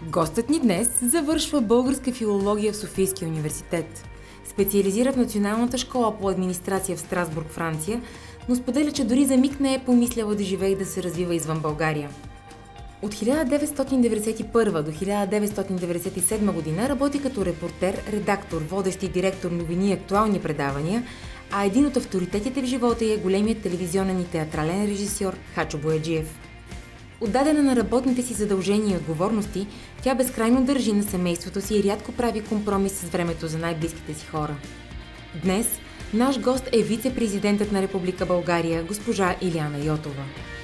Гостът ни днес завършва българска филология в Софийския университет. Специализира в Националната школа по администрация в Страсбург, Франция, но споделя, че дори за миг не е помисляла да живее и да се развива извън България. От 1991 до 1997 година работи като репортер, редактор, водещ и директор новини и актуални предавания, а един от авторитетите в живота й е големият телевизионен и театрален режисьор Хачо Бояджиев. Отдадена на работните си задължения и отговорности, тя безкрайно държи на семейството си и рядко прави компромис с времето за най-близките си хора. Днес наш гост е вице-президентът на Република България, госпожа Илияна Йотова.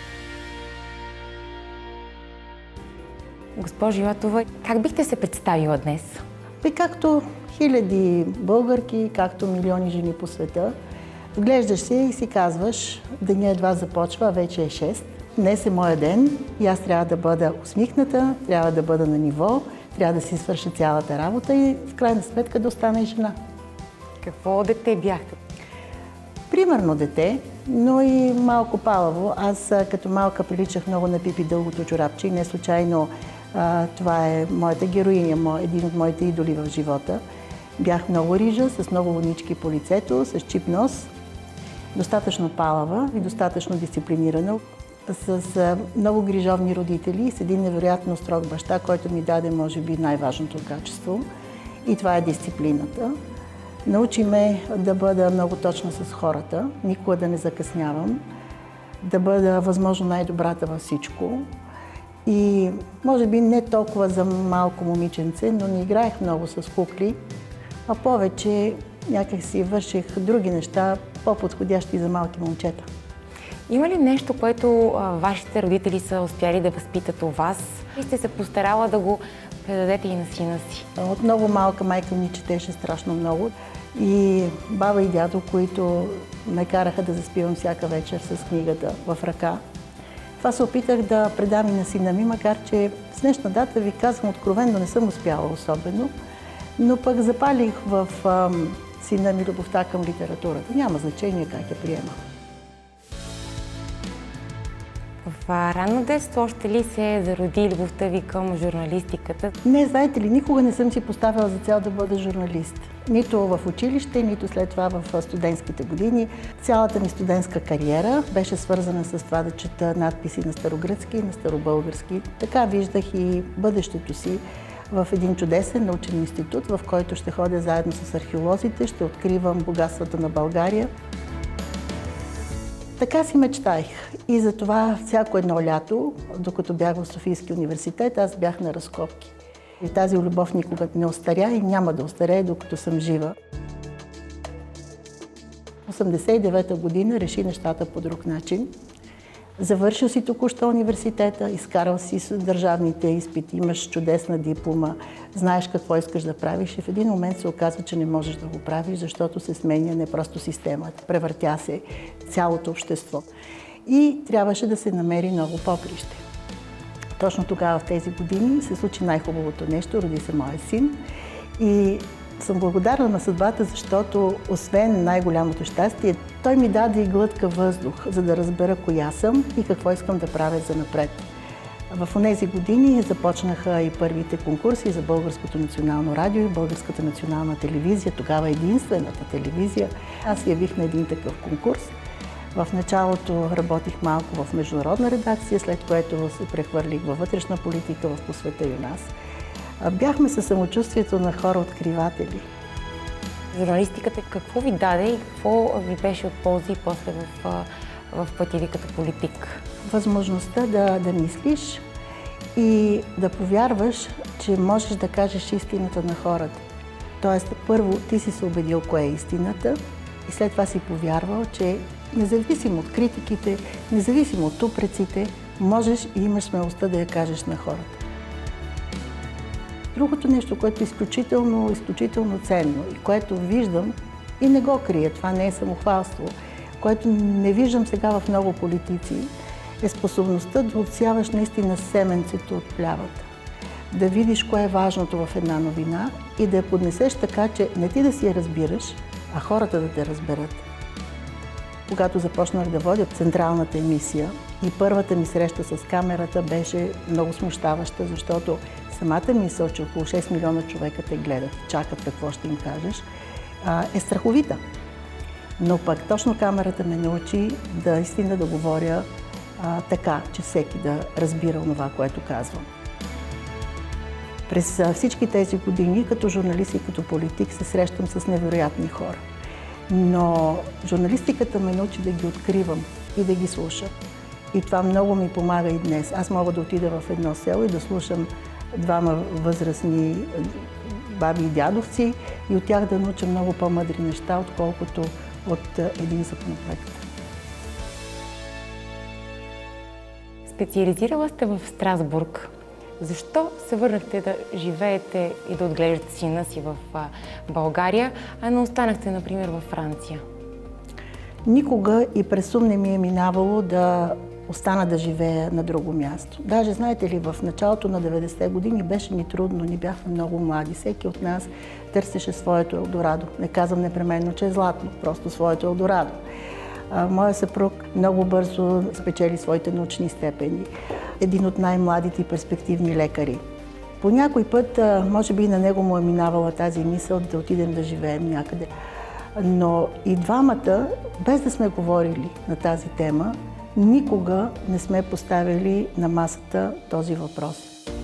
Госпожо Йотова, как бихте се представила днес? Както хиляди българки, както милиони жени по света, вглеждаш се и си казваш, деня едва започва, а вече е 6. Днес е моя ден и аз трябва да бъда усмихната, трябва да бъда на ниво, трябва да си свърша цялата работа и в крайна сметка да остана и жена. Какво дете бяхте? Примерно дете, но и малко палаво. Аз като малка приличах много на Пипи дългото чорапче и не случайно това е моята героиня, един от моите идоли в живота. Бях много рижа, с много вонички по лицето, с чип нос, достатъчно палава и достатъчно дисциплинирана, с много грижовни родители и с един невероятно строг баща, който ми даде, може би, най-важното качество. И това е дисциплината. Научи ме да бъда много точна с хората, никога да не закъснявам, да бъда възможно най-добрата във всичко. И може би не толкова за малко момиченце, но не играех много с кукли, а повече някак си върших други неща, по-подходящи за малки момчета. Има ли нещо, което вашите родители са успяли да възпитат у вас и сте се постарала да го предадете и на сина си? От много малка майка ми четеше страшно много и баба и дядо, които ме караха да заспивам всяка вечер с книгата в ръка. Това се опитах да предам и на сина ми, макар че с днешна дата ви казвам откровенно, не съм успяла особено, но пък запалих в сина ми любовта към литературата. Няма значение как я приема. В ранно детство още ли се зароди любовта ви към журналистиката? Не, знаете ли, никога не съм си поставила за цел да бъда журналист. Нито в училище, нито след това в студентските години. Цялата ми студентска кариера беше свързана с това да чета надписи на старогръцки и на старобългарски. Така виждах и бъдещето си в един чудесен научен институт, в който ще ходя заедно с археолозите, ще откривам богатствата на България. Така си мечтаях и затова всяко едно лято, докато бях в Софийския университет, аз бях на разкопки. И тази любов никога не остаря и няма да остарее, докато съм жива. В 1989 година реши нещата по друг начин. Завършил си току-що университета, изкарал си държавните изпити, имаш чудесна диплома, знаеш какво искаш да правиш и в един момент се оказва, че не можеш да го правиш, защото се сменя не просто системата, превъртя се цялото общество. И трябваше да се намери ново поприще. Точно тогава, в тези години, се случи най-хубавото нещо, роди се моя син. И съм благодарна на съдбата, защото освен най-голямото щастие, той ми даде и глътка въздух, за да разбера коя съм и какво искам да правя занапред. В тези години започнаха и първите конкурси за Българското национално радио и Българската национална телевизия, тогава единствената телевизия. Аз явих на един такъв конкурс. В началото работих малко в международна редакция, след което се прехвърлих във вътрешна политика в По света и у нас. Бяхме със самочувствието на хора-откриватели. Журналистиката какво ви даде и какво ви беше от полза и после в пътя ви като политик? Възможността да мислиш и да повярваш, че можеш да кажеш истината на хората. Тоест, първо ти си се убедил кое е истината и след това си повярвал, че независимо от критиките, независимо от упреците, можеш и имаш смелостта да я кажеш на хората. Другото нещо, което е изключително ценно и което виждам и не го крия, това не е самохвалство, което не виждам сега в много политици, е способността да отсяваш наистина семенцето от плявата. Да видиш кое е важното в една новина и да я поднесеш така, че не ти да си я разбираш, а хората да те разберат. Когато започнах да водя централната емисия, И първата ми среща с камерата беше много смущаваща, защото самата мисъл, че около 6 милиона човека те гледат, чакат какво ще им кажеш, е страховита. Но пък точно камерата ме научи истина да говоря така, че всеки да разбира това, което казвам. През всички тези години, като журналист и като политик, се срещам с невероятни хора. Но журналистиката ме научи да ги откривам и да ги слушам. И това много ми помага и днес. Аз мога да отида в едно село и да слушам двама възрастни баби и дядовци и от тях да науча много по-мъдри неща, отколкото от един законопроект. Специализирала сте в Страсбург. Защо се върнахте да живеете и да отглеждате сина си в България, а не останахте, например, във Франция? Никога и през ум не ми е минавало да остана да живея на друго място. Даже, знаете ли, в началото на 90-те години беше ни трудно, ни бяхме много млади. Всеки от нас търсеше своето Елдорадо. Не казвам непременно, че е златно, просто своето Елдорадо. Моя съпруг много бързо спечели своите научни степени. Един от най-младите и перспективни лекари. По някой път, може би и на него му е минавала тази мисъл да отидем да живеем някъде. Но и двамата, без да сме говорили на тази тема, никога не сме поставили на масата този въпрос.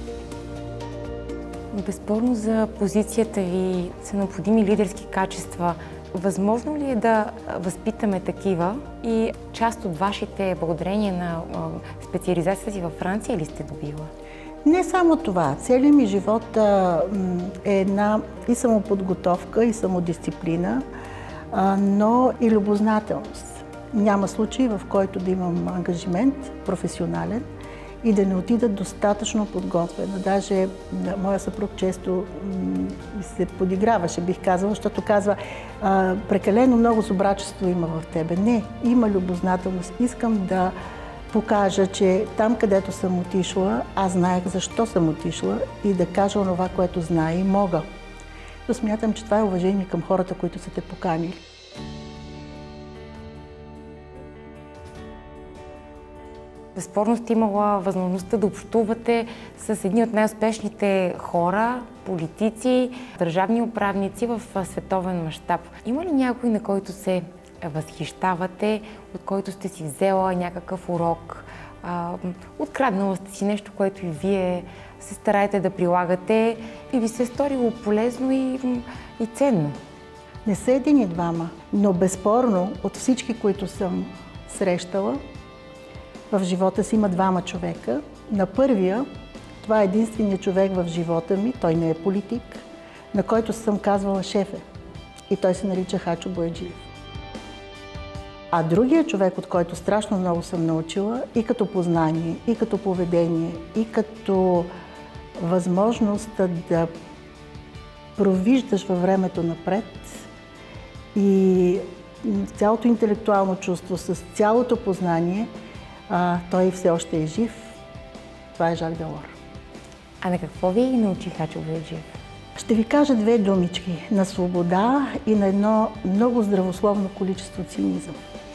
Безспорно за позицията ви са необходими лидерски качества. Възможно ли е да възпитаме такива и част от вашите благодарения на специализацията си във Франция ли сте добила? Не само това. Целият ми живот е една и самоподготовка, и самодисциплина, но и любознателност. Няма случай, в който да имам ангажимент професионален и да не отида достатъчно подготвена. Даже моя съпруг често се подиграваше, бих казала, защото казва, прекалено много собрачество има в тебе. Не, има любознателност. Искам да покажа, че там, където съм отишла, аз знаех защо съм отишла и да кажа онова, което знае и мога. Но смятам, че това е уважение към хората, които са те поканили. Безспорно сте имала възможността да общувате с едни от най-успешните хора, политици, държавни управници в световен мащаб. Има ли някой, на който се възхищавате, от който сте си взела някакъв урок? Откраднала сте си нещо, което и вие се стараете да прилагате и ви се е сторило полезно и ценно? Не са един и двама, но безспорно от всички, които съм срещала, в живота си има двама човека. На първия, това е единственият човек в живота ми, той не е политик, на който съм казвала шефе. И той се нарича Хачо Бояджиев. А другия човек, от който страшно много съм научила, и като познание, и като поведение, и като възможност да провиждаш във времето напред и цялото интелектуално чувство, с цялото познание, той все още е жив. Това е Жак Делор. А на какво ви научи Хачо Бояджиев? Ще ви кажа две думички. На свобода и на едно много здравословно количество цинизъм.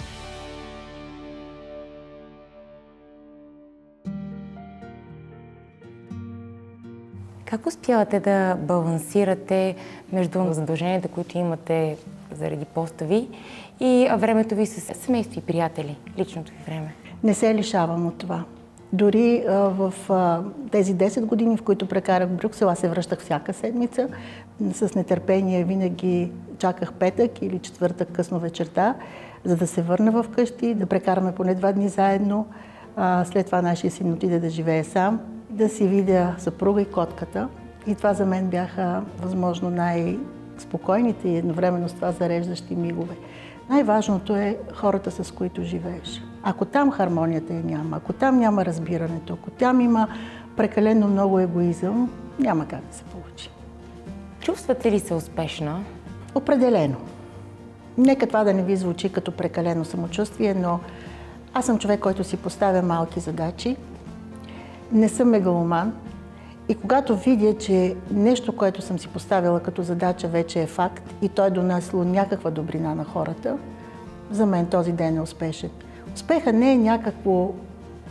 Как успявате да балансирате между задълженията, които имате заради поста ви и времето ви с семейство и приятели, личното ви време? Не се лишавам от това. Дори в тези 10 години, в които прекарах в Брюксел, аз се връщах всяка седмица. С нетърпение винаги чаках петък или четвъртък късно вечерта, за да се върна в къщи, да прекараме поне 2 дни заедно. След това нашия син отиде да живее сам, да си видя съпруга и котката. И това за мен бяха възможно най-спокойните и едновременно с това зареждащи мигове. Най-важното е хората, с които живееш. Ако там хармонията я няма, ако там няма разбирането, ако там има прекалено много егоизъм, няма как да се получи. Чувствате ли се успешна? Определено. Нека това да не ви звучи като прекалено самочувствие, но аз съм човек, който си поставя малки задачи. Не съм мегаломан. И когато видя, че нещо, което съм си поставила като задача, вече е факт и той е донесло някаква добрина на хората, за мен този ден е успешен. Успеха не е някакво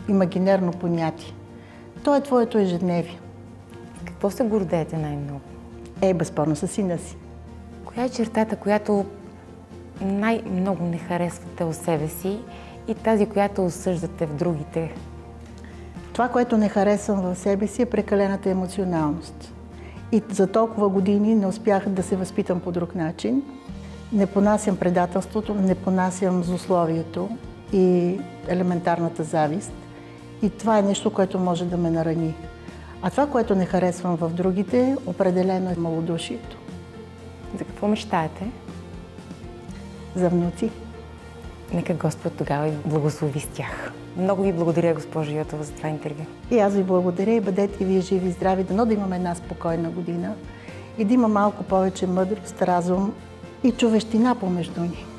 имагинерно понятие. То е твоето ежедневие. Какво се гордеете най-много? Безспорно със сина си. Коя е чертата, която най-много не харесвате у себе си и тази, която осъждате в другите? Това, което не харесвам в себе си, е прекалената емоционалност. И за толкова години не успях да се възпитам по друг начин. Не понасям предателството, не понасям злословието и елементарната завист. И това е нещо, което може да ме нарани. А това, което не харесвам в другите, определено е малодушието. За какво мечтаете? За внуци. Нека Господ тогава и благослови с тях. Много ви благодаря, госпожо Йотова, за това интервю. И аз ви благодаря и бъдете вие живи и здрави, дано да имаме една спокойна година и да има малко повече мъдрост, разум и човещина помежду ни.